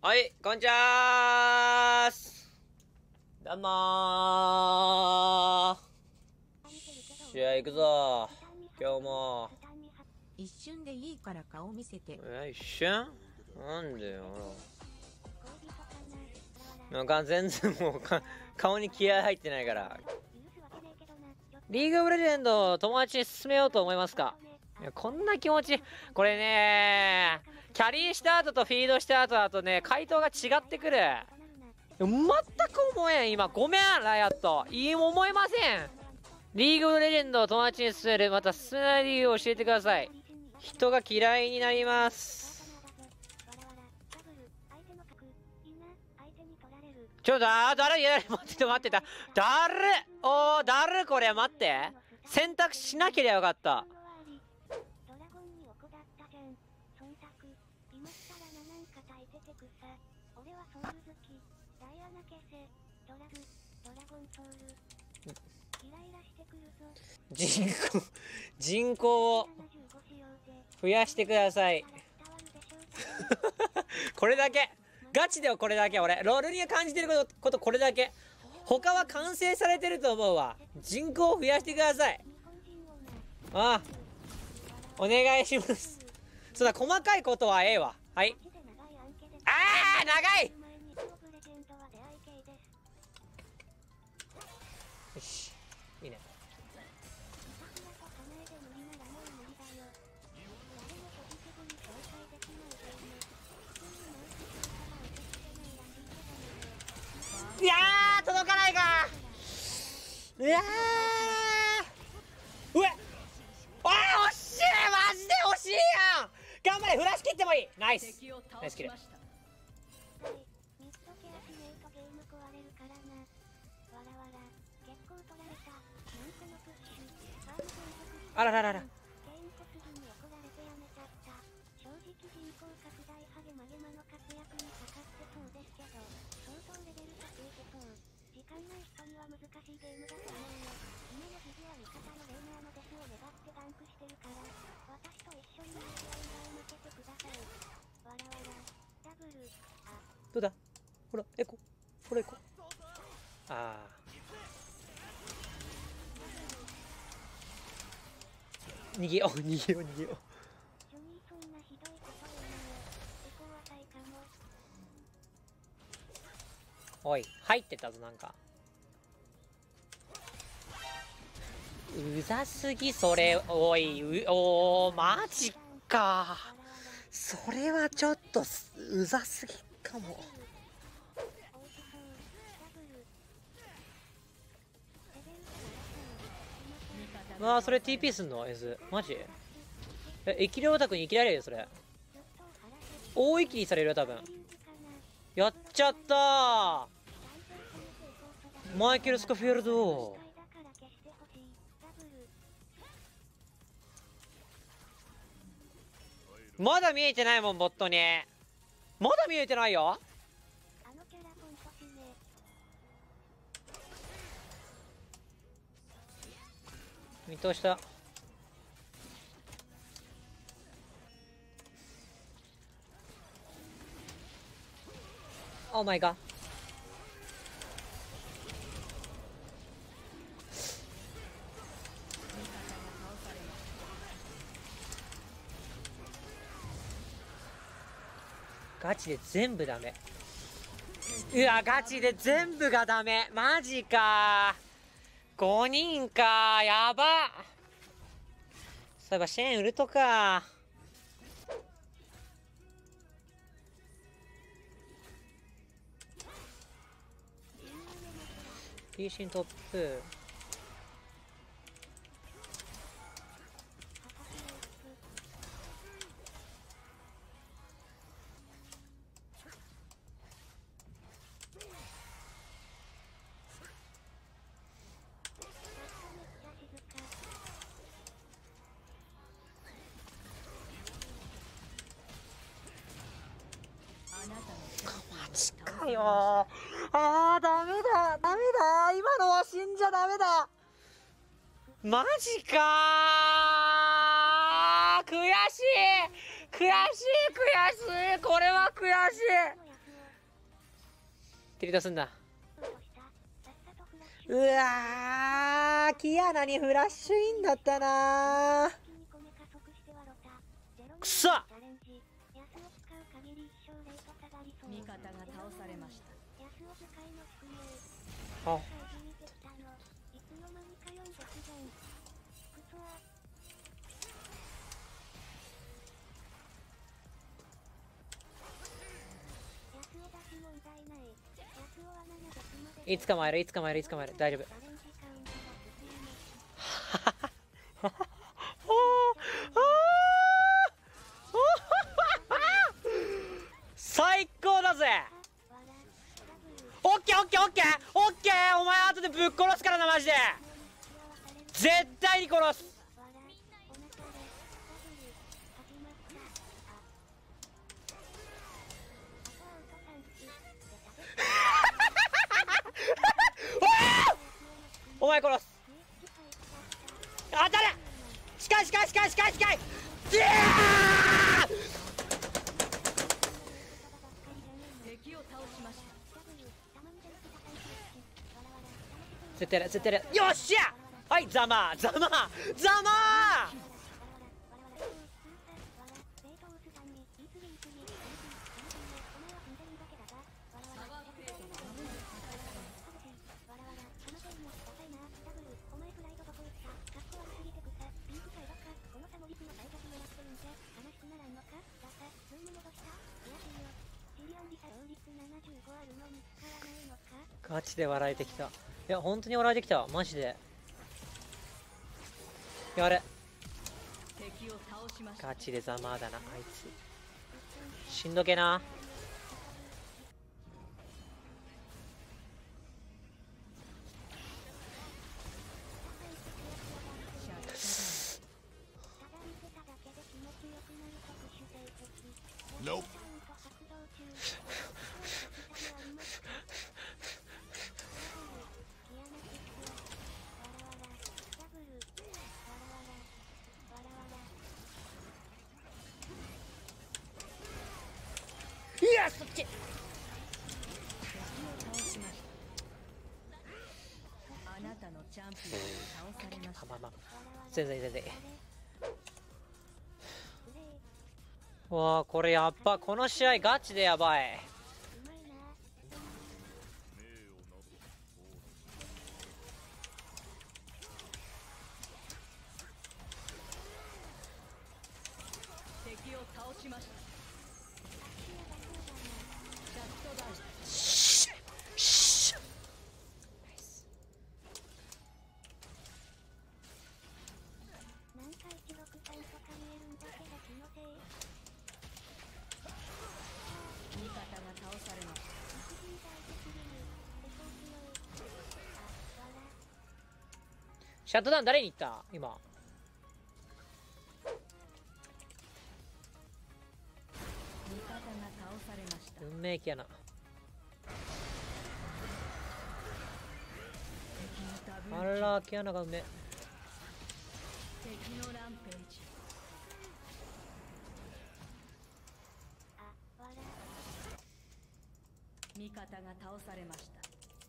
はい、こんにちはーす。どうもー。試合行くぞー。今日も。 一瞬でいいから顔見せて。 一瞬なんでよ。なんか全然もう顔に気合入ってないから。リーグオブレジェンド友達に進めようと思いますか？いや、こんな気持ち、これねー、キャリーした後とフィードした後だとね、回答が違ってくる。全く思えん、今。ごめん、ライアット。思いません。リーグオブレジェンドを友達に進める、また進めない理由を教えてください。人が嫌いになります。誰いや、待ってた。誰これ、待って。選択しなければよかった。人口を増やしてください。これだけ。ガチでよ、これだけ。俺ロールに感じてることこれだけ。他は完成されてると思うわ。人口を増やしてください。ああ、お願いします。そんな細かいことはええわ。はい。ああ、長い。よし、いいね。いやー、届かないか。いやー、うえ、あー、惜しい。マジで惜しいやん。頑張れ、フラッシュ切ってもいい。ナイスナイスキル。あらららら。どうだ、ほら、エコ、ほらエコ。あー、逃げよう。おい、入ってたぞ。なんかうざすぎ、それ。おい、マジか。それはちょっとうざすぎかも。それ TP すんの S マジ？液量オタクに生きられるよ、それ。大一気にされるよ、多分。やっちゃったー、マイケル・スコフィールド。まだ見えてないもん、ボットに。まだ見えてないよ。見通した。オーマイガー。ガチで全部ダメ。うわ、ガチで全部がダメ。マジかー。5人か、やば。そういえばシェーンウルトか。ピーシントップ。マジかよ。ダメだ今のは死んじゃダメだ。マジかー。悔しい。これは悔しい。 テリートすんな。うわー、キアナにフラッシュインだったなー。くそっ。 味方が倒されました。 あ、いつか参る、いつか参る、いつか参る、大丈夫。最高だぜ。オッケーオッケーオッケーオッケー。お前後でぶっ殺すからな、マジで。絶対に殺す。お前殺す。当たる。近い近い近い近い近い。 敵を倒しました。 絶対やる絶対やる。よっしゃ。はい、ざまざまざま。ガチで笑えてきた。いや本当に笑えてきたマジで。やれ。 敵を倒しました。 ガチでざまだなあいつ。しんどけな。 Nope. いやそっち。 あなたのチャンピオンを倒されました。 まあまあ全然全然。わあこれやっば。この試合ガチでやばい。 敵を倒しました。味方が倒されました。 シャットダウン誰に行った今。 味方が倒されました。 運命期やな。あらキアナが運命。 敵のランページ。味方が倒されました。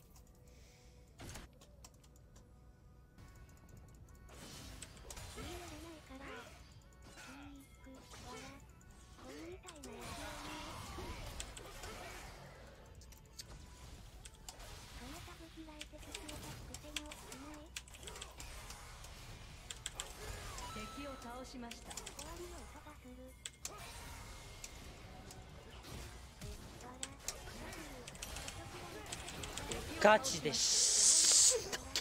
敵を倒しました。 ガチでし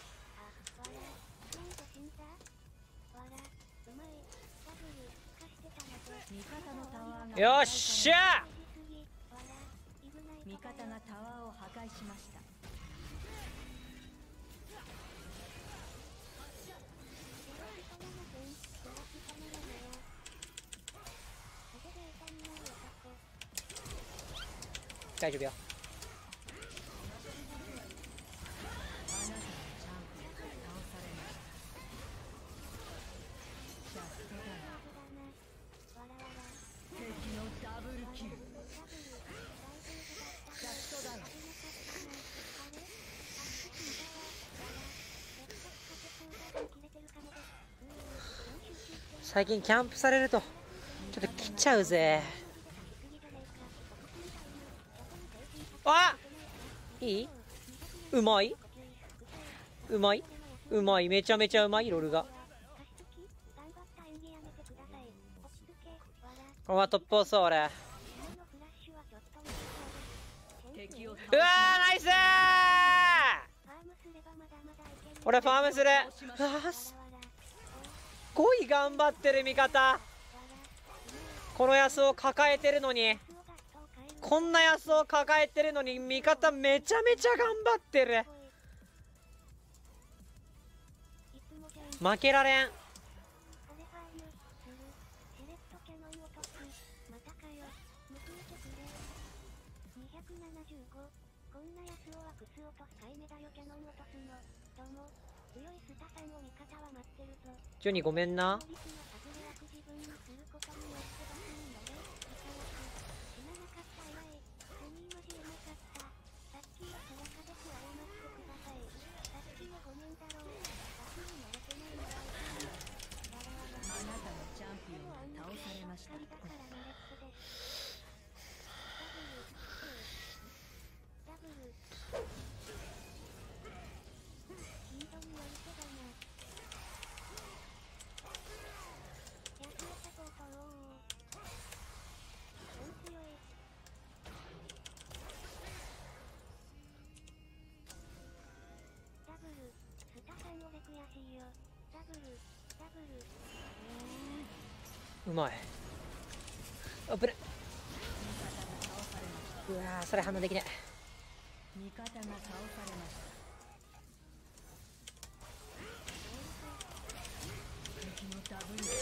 味方のタワーがよっしゃ。 味方がタワーを破壊しました。 大丈夫よ。 あなたのチャンピオンが倒されました。シャットダウン。敵のダブルキル。シャットダウン。 最近キャンプされるとちょっと来ちゃうぜ。あ、いい、うまい、うまい、うまい、めちゃめちゃうまいロールが。これはトップ押そう俺。うわーナイスー、俺ファームする。うわーすごい頑張ってる味方。このヤスを抱えてるのに、こんなヤスを抱えてるのに味方めちゃめちゃ頑張ってる。負けられん。ジョニーごめんな。うまい。あぶね。うわーそれ反応できねえ。 味方が倒されました。敵のダブルキ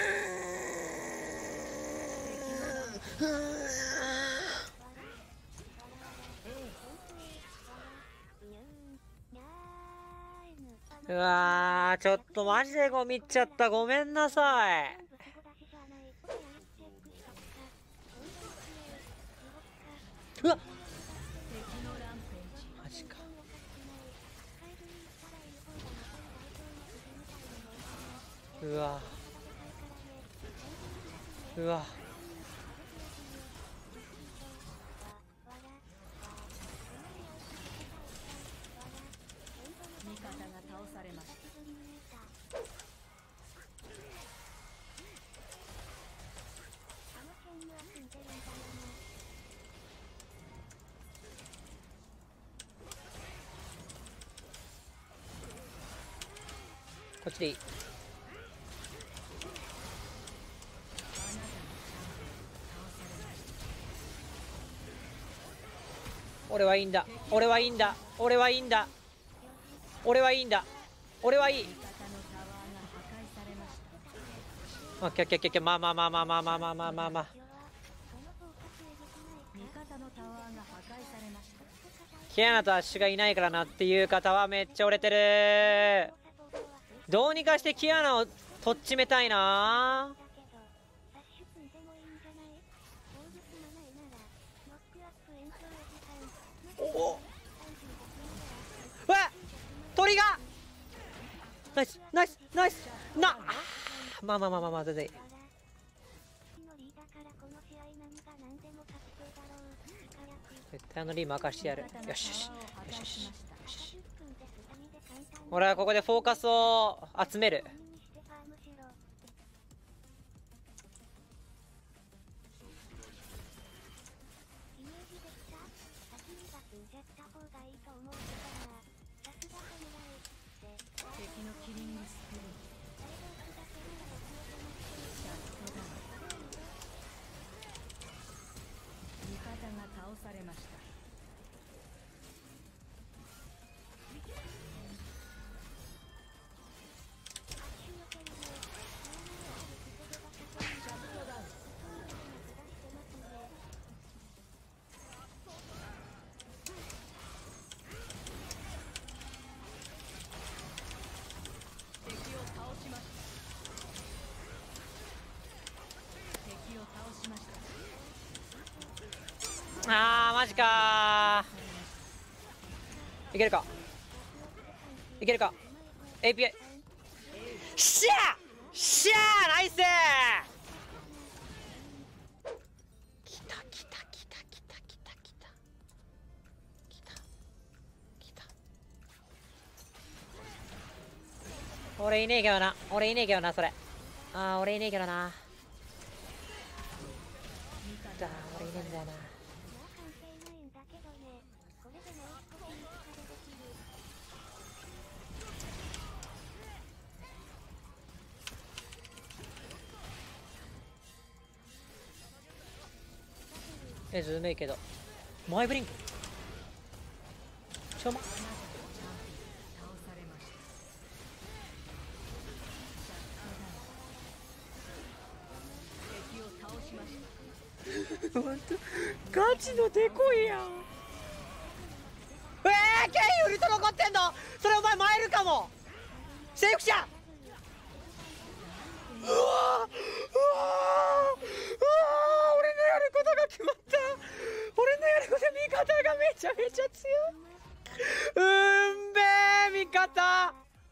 うわーちょっとマジでゴミっちゃった、ごめんなさい。うわっマジか。うわうわ味方が倒されました。 こっちでいい。俺はいいんだ、俺はいいんだ、俺はいいんだ、俺はいいんだ、俺はいい。オッケーオッケーオッケー、まあまあまあまあまあまあまあまあまあまあ。キアナとアッシュがいないからなっていう方はめっちゃ折れてる。どうにかしてキアナをとっちめたいな。おっわっ鳥がナイスナイスナイスなあ、まあまあまあまあまあ全然いい。絶対あのリーム任してやる。よしよしよしよしよしよし。俺はここでフォーカスを集める。 敵のキリングスプリント。味方が倒されました。 あーマジかー。いけるかいけるか API。しゃーしゃーナイスー。 俺いねえけどな、俺いねえけどな、それ。ああ、俺いねえけどな。俺いねえんだよな。ずるいけど。マイブリンク。ちょま。ほんとガチのデコイやん。ケイウルト残ってんの。それお前マイルかも。征服者。うわうわ俺のやることが決まった。俺のやること、味方がめちゃめちゃ強い。べえ味方。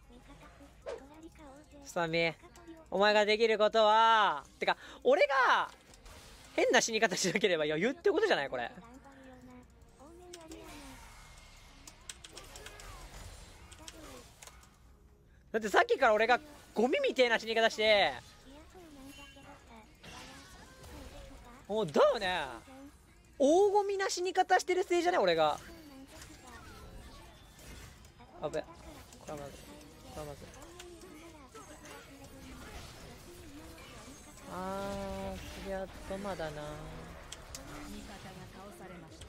スタミお前ができることはてか、俺が変な死に方しなければ余裕ってことじゃないこれ。だってさっきから俺がゴミみてえな死に方して、おだよね、大ゴミな死に方してるせいじゃね俺が。あべ、これはまずそりゃドマだな。 味方が倒されました。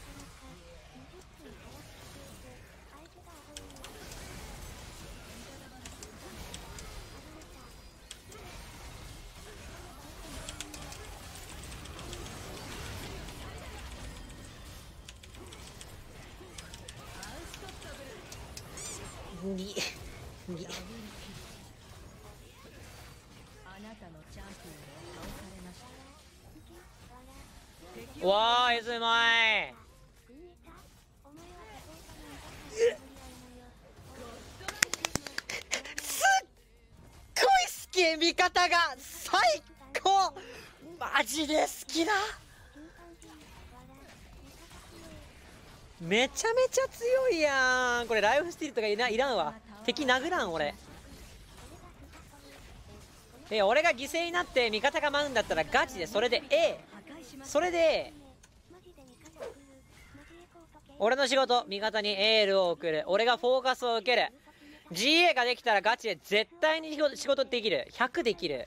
にあなたのチャンピオンが倒されました。 わー、えずまい。すっごい好き、味方が最高。マジで好きだ。めちゃめちゃ強いやん。これライフスティールとかいらんわ。敵殴らん俺。俺が犠牲になって味方が舞うんだったらガチでそれでそれで俺の仕事、味方にエールを送る。俺がフォーカスを受ける。 GA ができたらガチで絶対に仕事できる。100できる。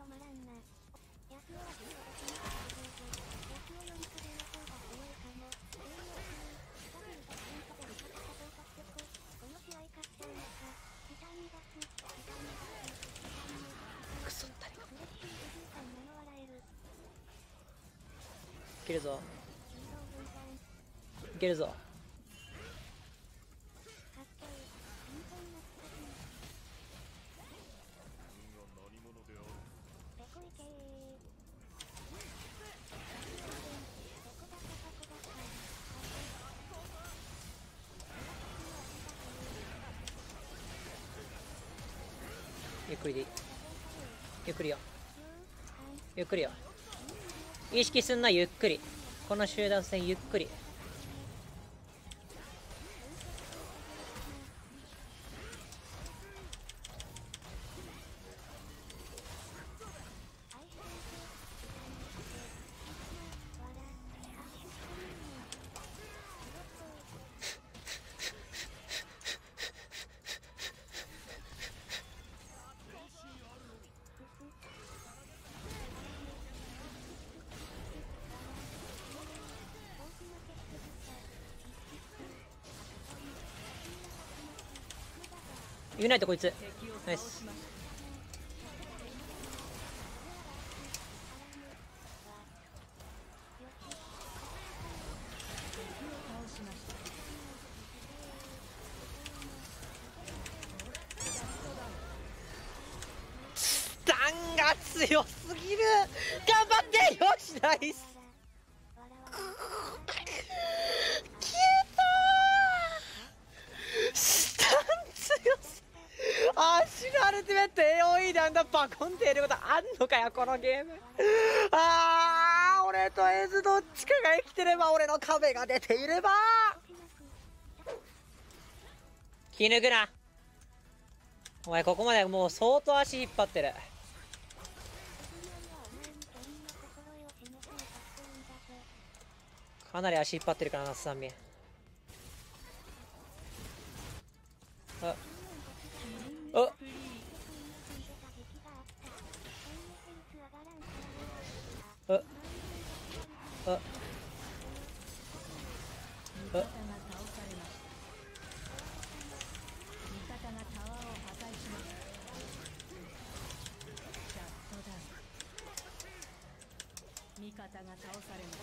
クソったりがいけるぞ、いけるぞ。ゆっくりでいい。ゆっくりよ、ゆっくりよ。意識すんな、ゆっくり。この集団戦ゆっくり。ユナイトこいつナイス。スタンが強すぎる。頑張ってよし、ナイス。消えたー。スタン強す。足のアルティメット AOE であんなバコンってやることあんのかよこのゲーム。俺とエズどっちかが生きてれば、俺の壁が出ていれば。気抜くな。 お前ここまでもう相当足引っ張ってる。かなり足引っ張ってるからな、スサンミ。ああああ味方が倒されました。味方がタワーを破壊しました。シャットダウン。味方が倒されました。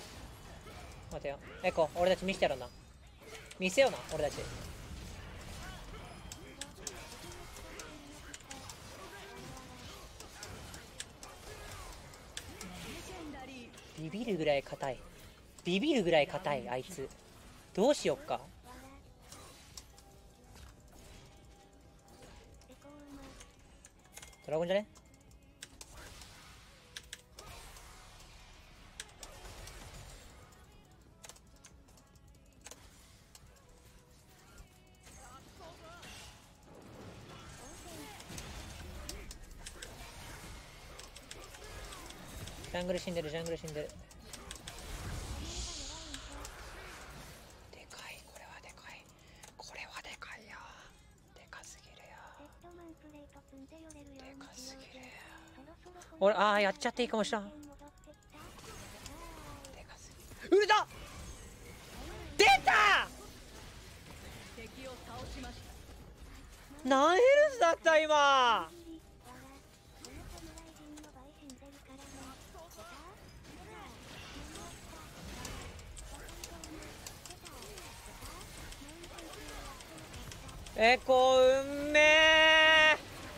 待てよ、エコ、俺たち見せてやろうな。見せような、俺たち。ビビるぐらい硬い。ビビるぐらい硬い、あいつ。どうしよっか。ドラゴンじゃね？ジャングル死んでる、ジャングル死んでる。でかい、これはでかい。これはでかいよ。でかすぎるよ。でかすぎるよ。俺、ああ、やっちゃっていいかもしれん。でかすぎる。うるだ！出た！ 敵を倒しました。 何ヘルスだった今。エコうんめえ。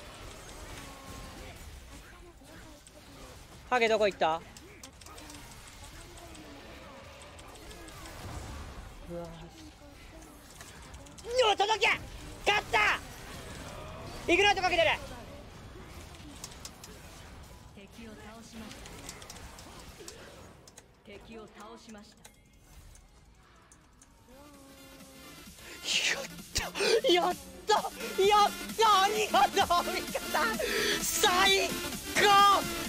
ハゲどこ行った？うわー、届け！勝った！イグナイトかけてる。 敵を倒しました。敵を倒しました。 やったやった、ありがとう味方、最高。